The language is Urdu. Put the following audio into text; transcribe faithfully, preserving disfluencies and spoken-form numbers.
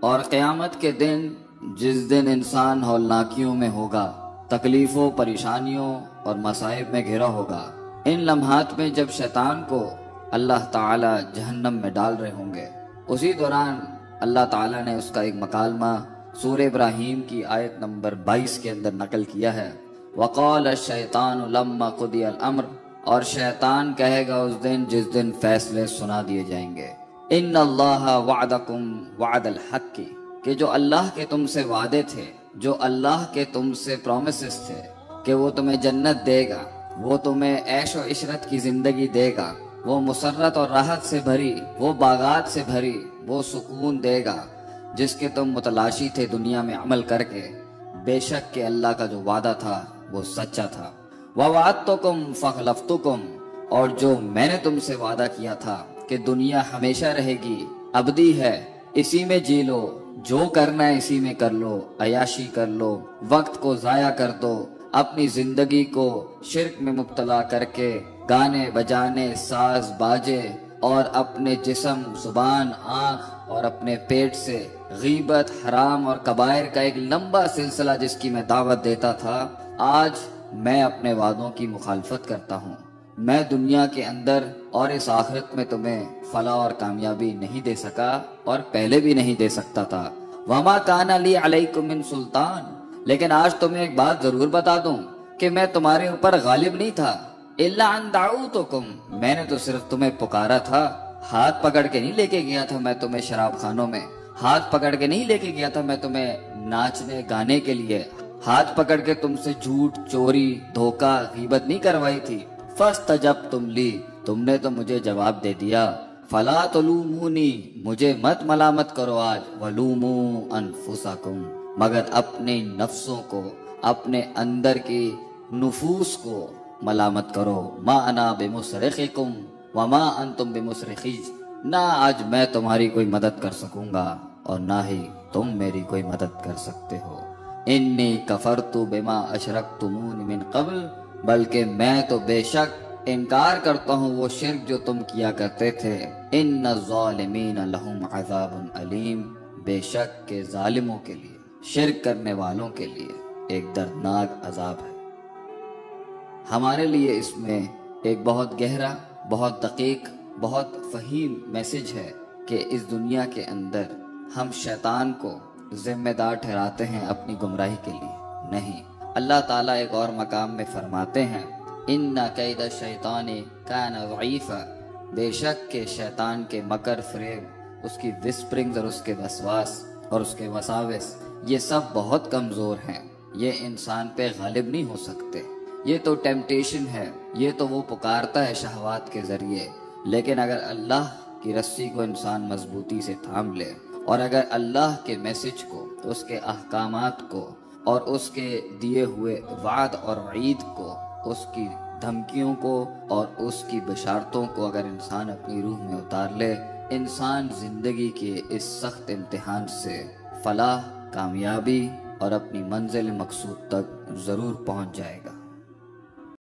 اور قیامت کے دن جس دن انسان ہولناکیوں میں ہوگا، تکلیفوں، پریشانیوں اور مصائب میں گھرا ہوگا، ان لمحات میں جب شیطان کو اللہ تعالی جہنم میں ڈال رہے ہوں گے، اسی دوران اللہ تعالی نے اس کا ایک مکالمہ سورہ ابراہیم کی آیت نمبر بائیس کے اندر نقل کیا ہے۔ وَقَالَ الشَّيْطَانُ لَمَّا قُضِيَ الْأَمْرُ، اور شیطان کہے گا اس دن جس دن فیصلے سنا دیے جائیں گے، اِنَّ اللَّهَ وَعْدَكُمْ وَعْدَ الْحَقِّ، کہ جو اللہ کے تم سے وعدے تھے، جو اللہ کے تم سے پرومسز تھے کہ وہ تمہیں جنت دے گا، وہ تمہیں عیش و عشرت کی زندگی دے گا، وہ مسرت اور راحت سے بھری، وہ باغات سے بھری، وہ سکون دے گا جس کے تم متلاشی تھے دنیا میں عمل کر کے، بے شک کہ اللہ کا جو وعدہ تھا وہ سچا تھا۔ وَوَعَدتُّكُمْ فَأَخْلَفْتُكُمْ، اور جو میں نے تم سے وعدہ کیا تھا کہ دنیا ہمیشہ رہے گی، ابدی ہے، اسی میں جی لو، جو کرنا ہے اسی میں کر لو، عیاشی کر لو، وقت کو ضائع کر دو، اپنی زندگی کو شرک میں مبتلا کر کے گانے بجانے، ساز باجے اور اپنے جسم، زبان، آنکھ اور اپنے پیٹ سے غیبت، حرام اور کبائر کا ایک لمبا سلسلہ جس کی میں دعوت دیتا تھا، آج میں اپنے وعدوں کی مخالفت کرتا ہوں۔ میں دنیا کے اندر اور اس آخرت میں تمہیں فلاح اور کامیابی نہیں دے سکا اور پہلے بھی نہیں دے سکتا تھا۔ وَمَا كَانَ لِي عَلَيْكُم مِّن سُلطان، لیکن آج تمہیں ایک بات ضرور بتا دوں کہ میں تمہارے اوپر غالب نہیں تھا۔ إِلَّا أَن دَعَوْتُكُمْ، میں نے تو صرف تمہیں پکارا تھا، ہاتھ پکڑ کے نہیں لے کے گیا تھا میں تمہیں شراب خانوں میں، ہاتھ پکڑ کے نہیں لے کے گیا تھا میں تمہیں ناچنے گانے کے لیے، ہاتھ پکڑ کے تم سے جھوٹ، چوری، دھوکہ، غیبت نہیں کروائی تھی۔ فَاسْتَجَبْتُمْ لِي، تم نے تو مجھے جواب دے دیا۔ فَلَا تُلُومُونِي، مجھے مت ملامت کرو آج، وَلُومُوا أَنفُسَكُمْ، مگر اپنے نفسوں کو، اپنے اندر کی نفوس کو ملامت کرو۔ مَا أَنَا بِمُصْرِخِكُمْ وَمَا أَنْتُمْ بِمُصْرِخِي، نہ آج میں تمہاری کوئی مدد کر سکوں گا اور نہ ہی تم میری کوئی مدد کر سکتے ہو۔ انی کفرت بما اشرکتمون من قبل، بلکہ میں تو بے شک انکار کرتا ہوں وہ شرک جو تم کیا کرتے تھے۔ ان الظالمین لہم عذاب علیم، بے شک کہ ظالموں کے لیے، شرک کرنے والوں کے لیے ایک دردناک عذاب ہے۔ ہمارے لیے اس میں ایک بہت گہرا، بہت دقیق، بہت فہیم میسج ہے کہ اس دنیا کے اندر ہم شیطان کو ذمہ دار ٹھہراتے ہیں اپنی گمراہی کے لیے، نہیں۔ اللہ تعالیٰ ایک اور مقام میں فرماتے ہیں اِنَّ کَیْدَ الشَّیطَانِ کَانَ ضَعِیفًا، بے شک کہ شیطان کے مکر فریب، اس کی وسپرنگز اور اس کے وسواس اور اس کے وساوس، یہ سب بہت کمزور ہیں، یہ انسان پہ غالب نہیں ہو سکتے۔ یہ تو ٹیمپٹیشن ہے، یہ تو وہ پکارتا ہے شہوات کے ذریعے، لیکن اگر اللہ کی رسی کو انسان مضبوطی سے تھام لے اور اگر اللہ کے میسج کو، اس کے احکامات کو اور اس کے دیے ہوئے وعد اور وعید کو، اس کی دھمکیوں کو اور اس کی بشارتوں کو اگر انسان اپنی روح میں اتار لے، انسان زندگی کے اس سخت امتحان سے فلاح، کامیابی اور اپنی منزل مقصود تک ضرور پہنچ جائے گا۔